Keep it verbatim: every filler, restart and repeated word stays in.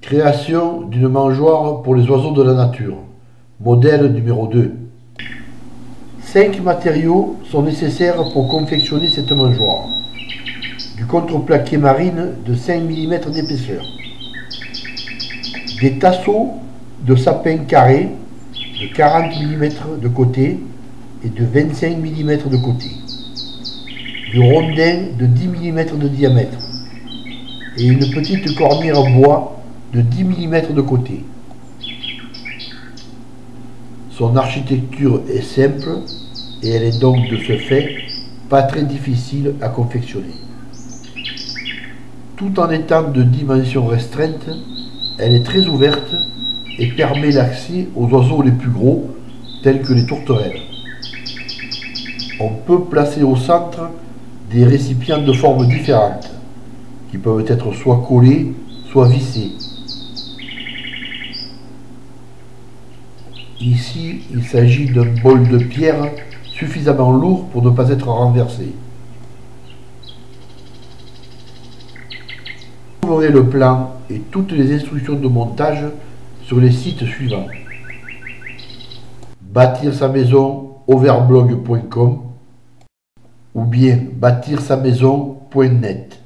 Création d'une mangeoire pour les oiseaux de la nature. Modèle numéro deux. Cinq matériaux sont nécessaires pour confectionner cette mangeoire. Du contreplaqué marine de cinq millimètres d'épaisseur. Des tasseaux de sapin carré de quarante millimètres de côté et de vingt-cinq millimètres de côté. Du rondin de dix millimètres de diamètre. Et une petite cornière en bois de dix millimètres de côté. Son architecture est simple et elle est donc de ce fait pas très difficile à confectionner. Tout en étant de dimensions restreintes, elle est très ouverte et permet l'accès aux oiseaux les plus gros, tels que les tourterelles. On peut placer au centre des récipients de formes différentes, qui peuvent être soit collés, soit vissés. Ici, il s'agit d'un bol de pierre suffisamment lourd pour ne pas être renversé. Vous trouverez le plan et toutes les instructions de montage sur les sites suivants: bâtir sa maison overblog point com ou bien bâtir sa maison point net.